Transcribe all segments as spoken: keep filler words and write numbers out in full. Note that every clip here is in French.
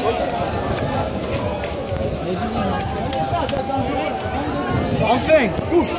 Enfin, ouf.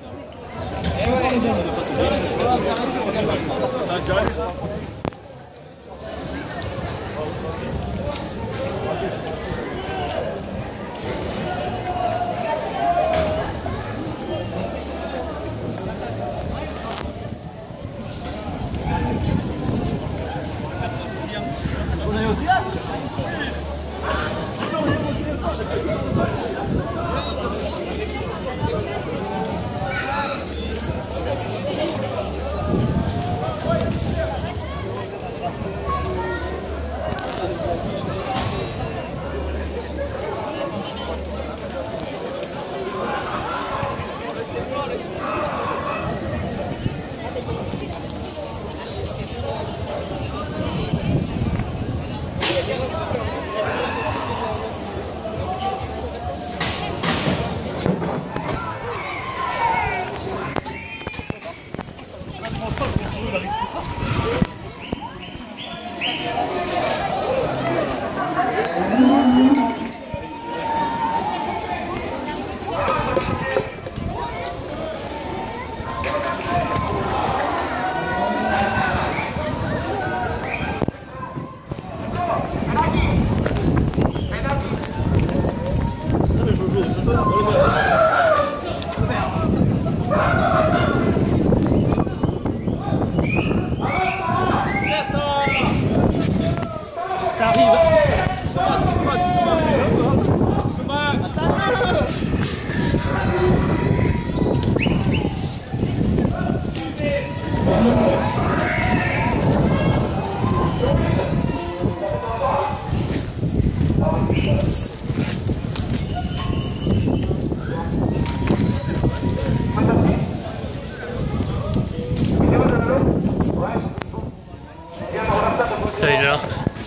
Taylor.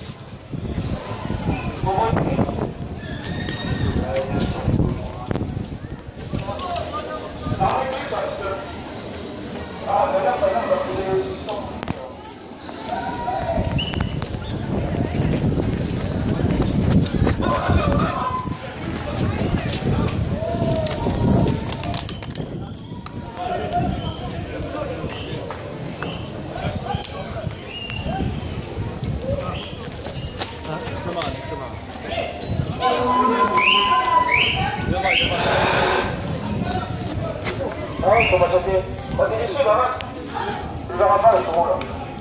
Ah oui, comment ça fait? On est ici, là, hein? Tu verras pas, ils seront là.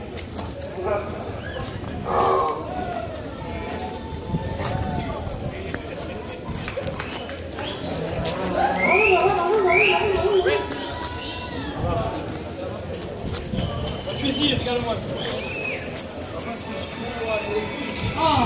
Tu es ici, regarde-moi. Ah,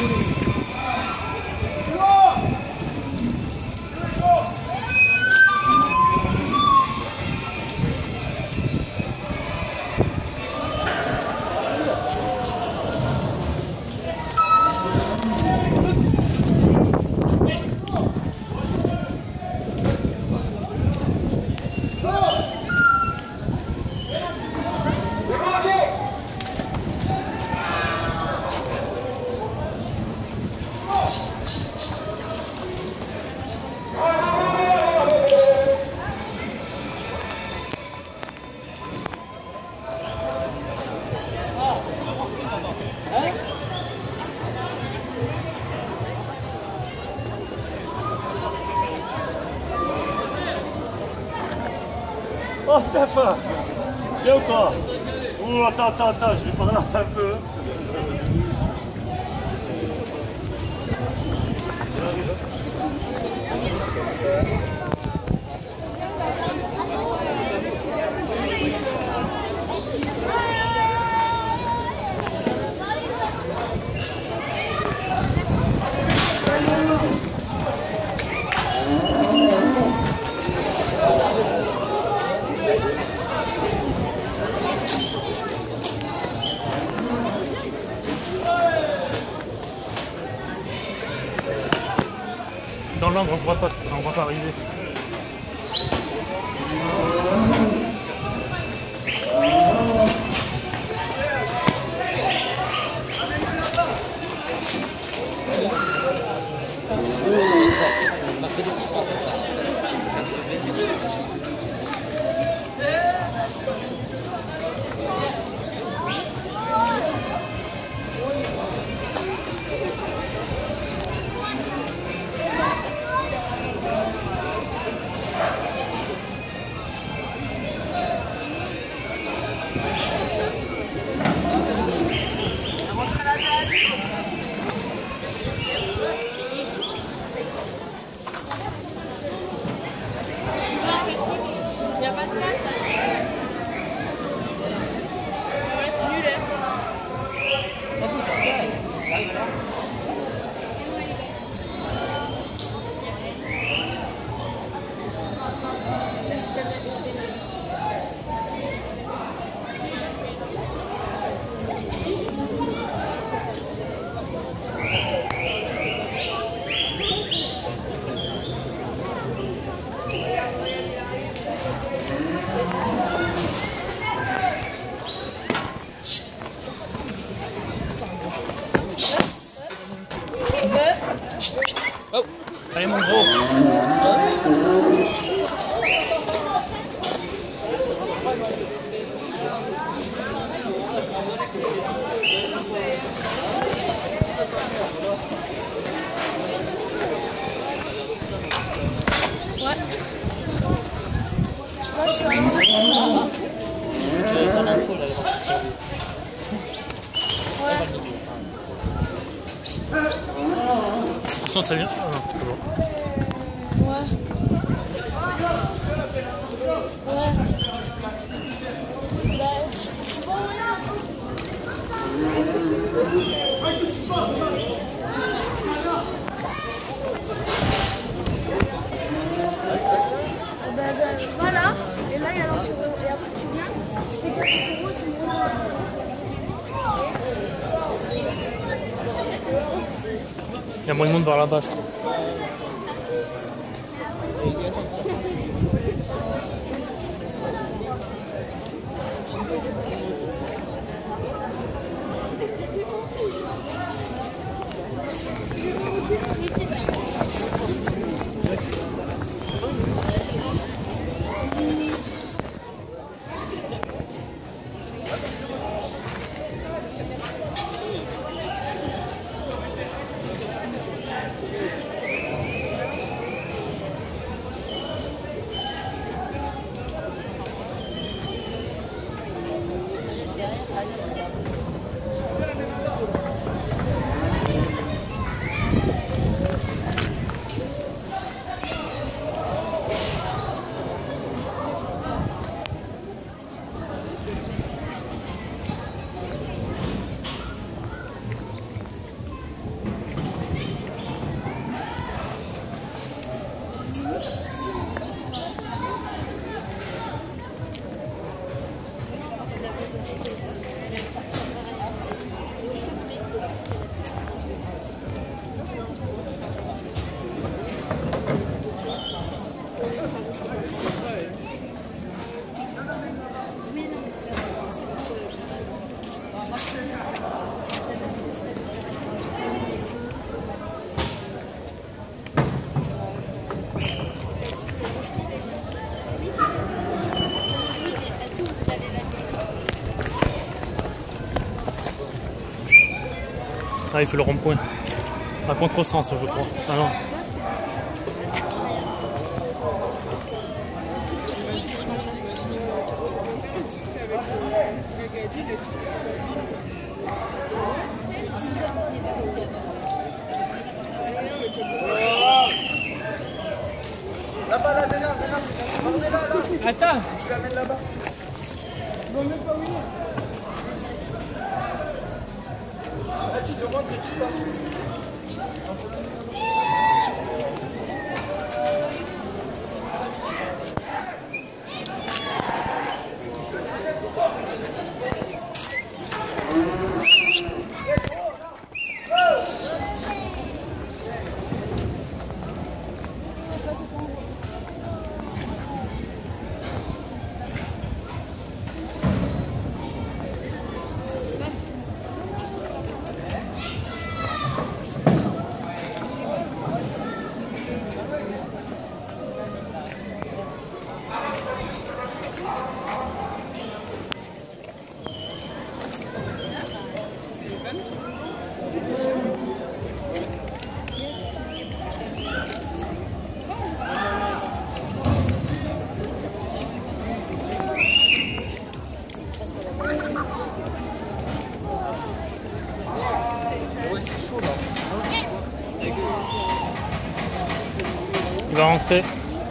Oh Stéphane, viens ou pas? Oh attends, attends, attends, je vais parler un peu. Dans l'angle, on ne voit pas, on ne voit pas arriver. Allez mon gros. Ouais. Je crois que je suis un Tu vas faire l'info là, les parties sur lui. Ouais. Attention, ça vient. Ah non, c'est bon. Ouais. Ouais. Bah, tu, tu vois, bah, bah, voilà. Et là, il y a l'anti-héros. Et après, tu viens, tu fais quatre euros, tu me rends. Il y a moins de monde vers là-bas, je trouve. Ah, il fait le rond-point. À contresens, je crois. Ah non. Là-bas, là, Bénin, Bénin. Attendez là, là. Attends. Tu l'amènes là-bas. Là, tu te montres et tu pars. Il va rentrer.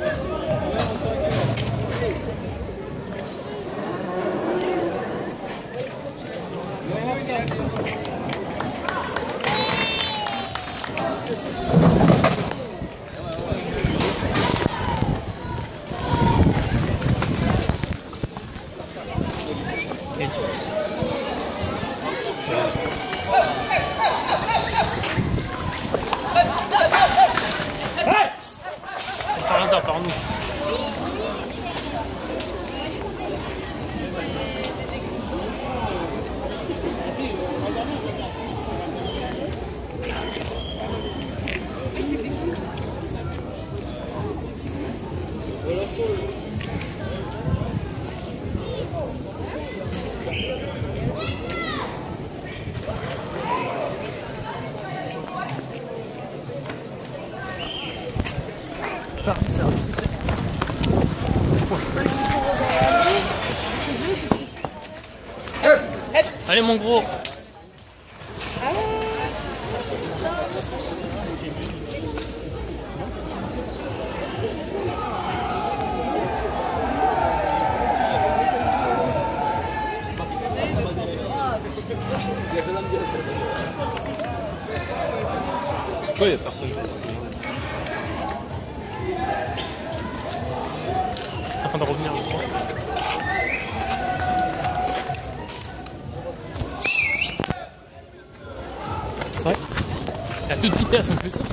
Par hasard, par nous. Ça arrive, ça arrive. Allez mon gros. Pourquoi il n'y a personne? En train de revenir, je crois. Ouais. À toute vitesse en plus.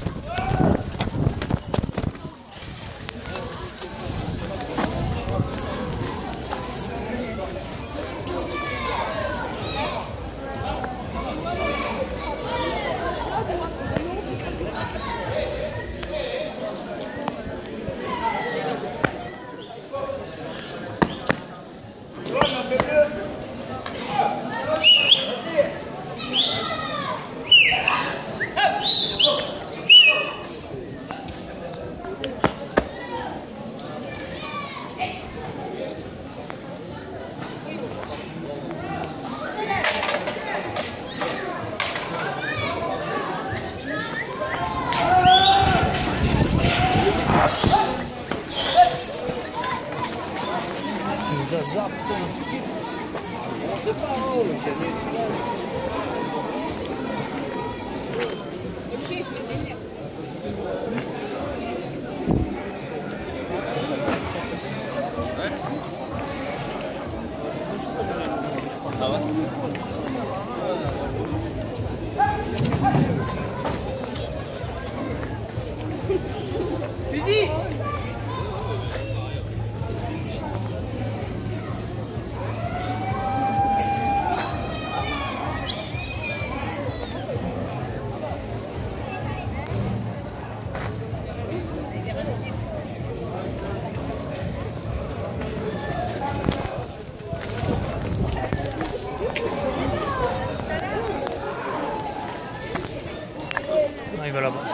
Il va là-bas.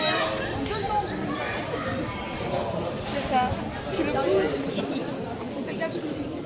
C'est ça. Tu le pousses. Fais gaffe.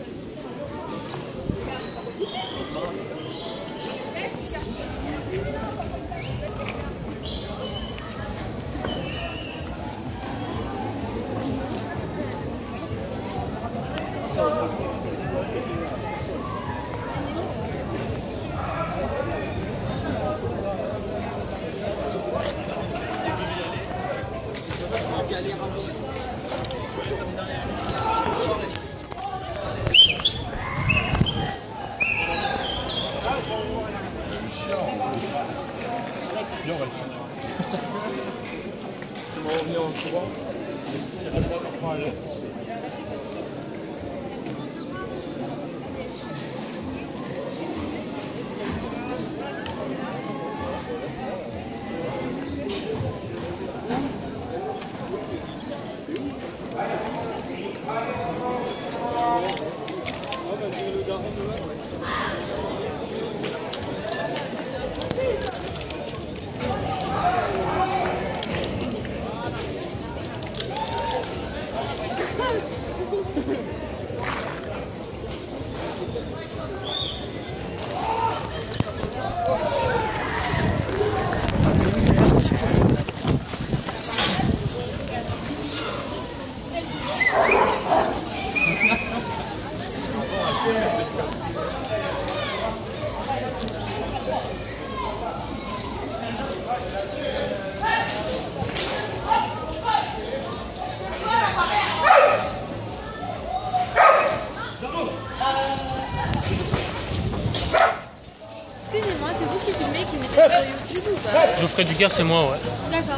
Excusez-moi, c'est vous qui filmez, qui mettez sur YouTube ou pas? Geoffrey Duguerre, c'est moi, ouais. D'accord.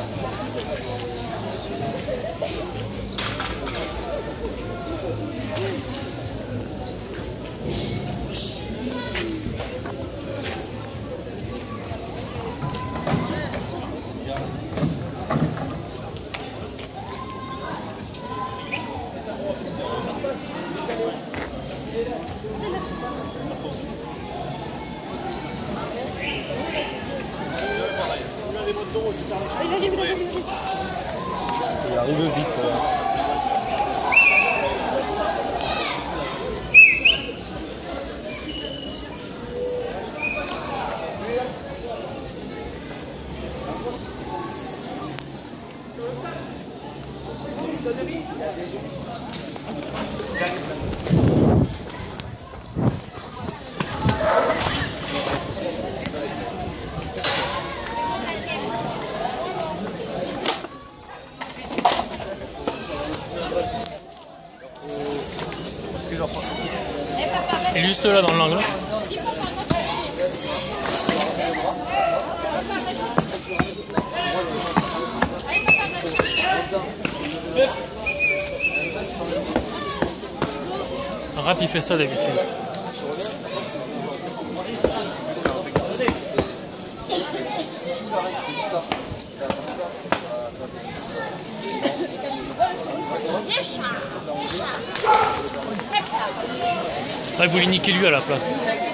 Il a dit, il a dit, il a dit. arrive vite. Euh. Et juste là dans l'angle. Rap il fait ça d'habitude. Ah, il voulait niquer lui à la place.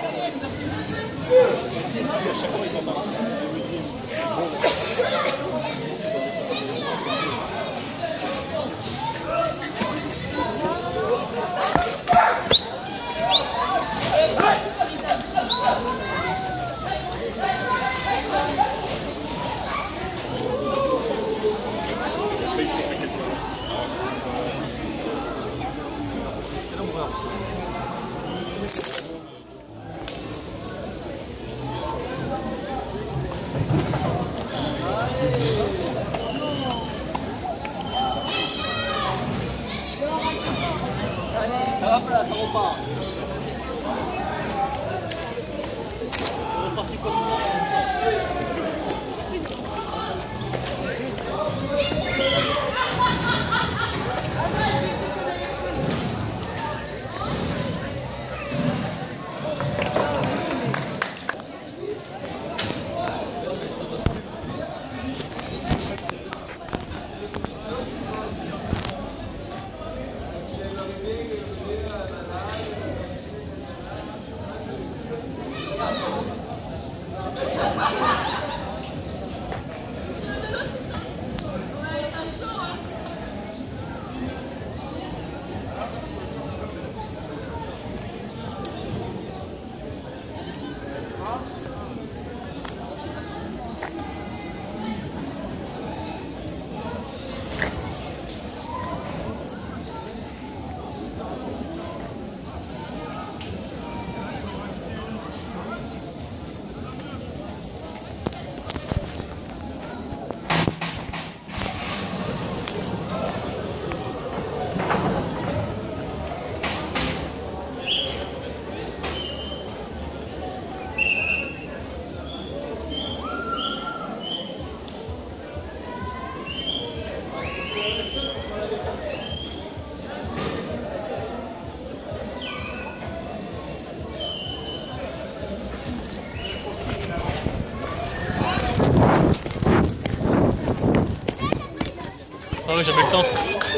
Ah oui, j'ai fait le temps.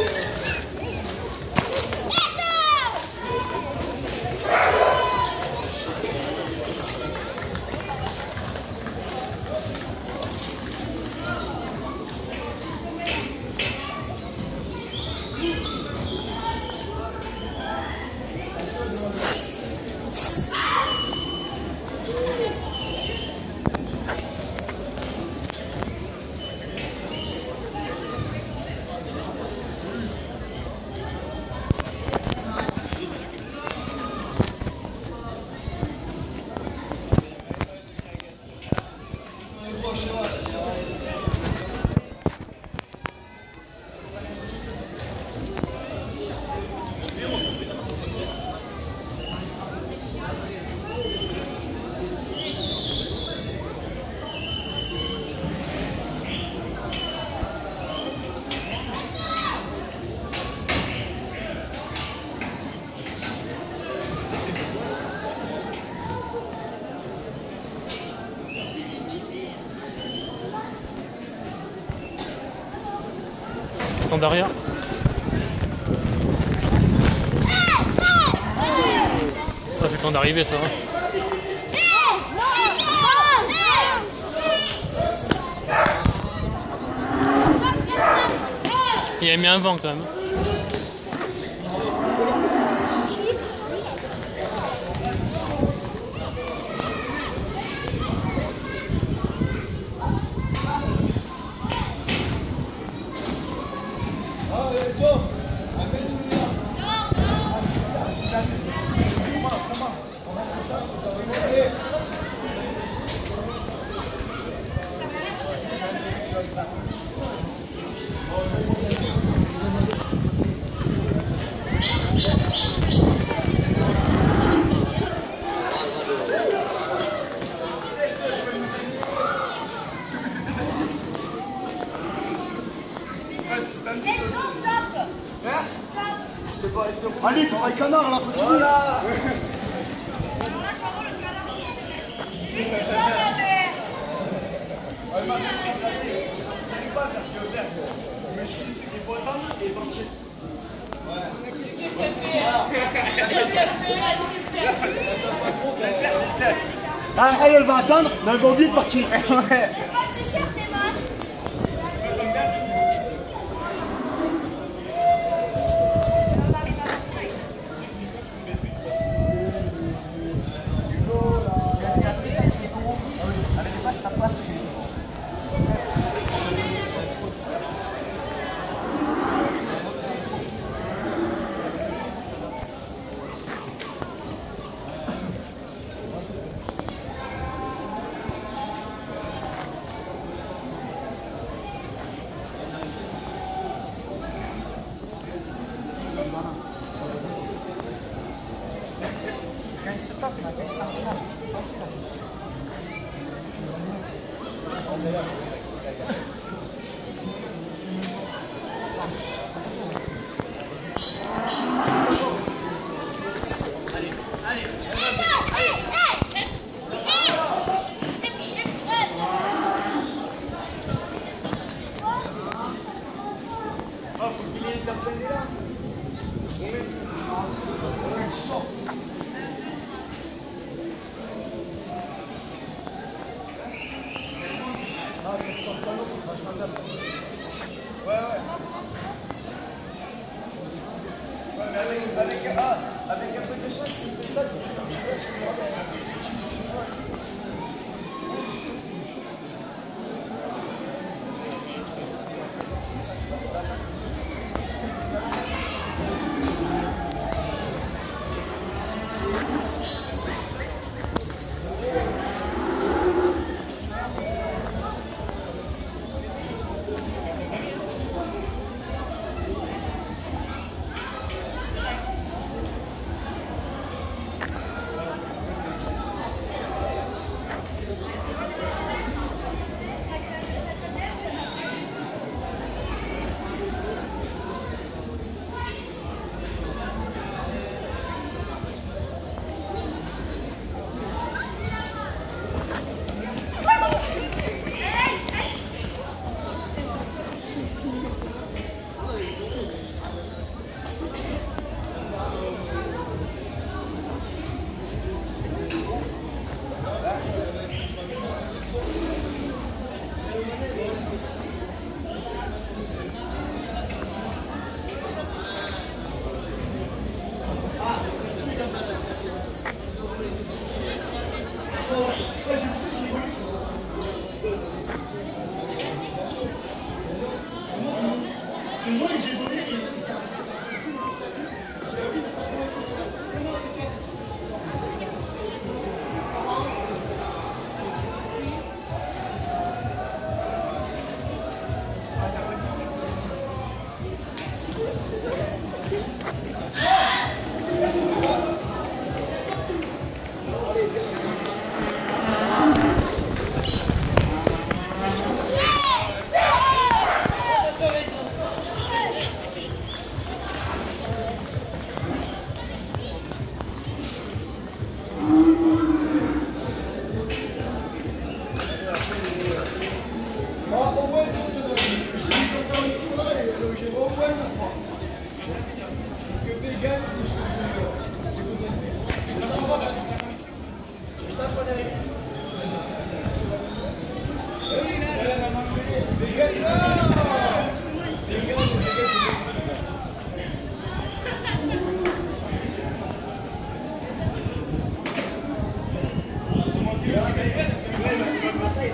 Derrière. Ça fait le temps d'arriver ça. Hein. Il a mis un vent quand même. Allez, t'auras le canard là, continue là. Ah, elle, elle va attendre, mais elle va oublier de partir. Avec, ah, avec un peu de chance, il fait ça, tu vois, tu vois, tu vois, tu vois.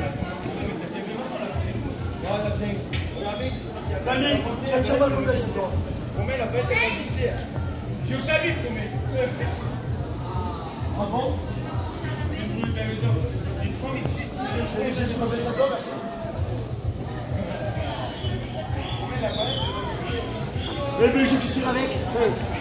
Dani, ça tire mal comme ça, c'est toi. Romain, il a pas été remplissé. Je t'habite, Romain. Ah bon? Tu m'appelles ça toi, merci. Mais mais je qui tire avec.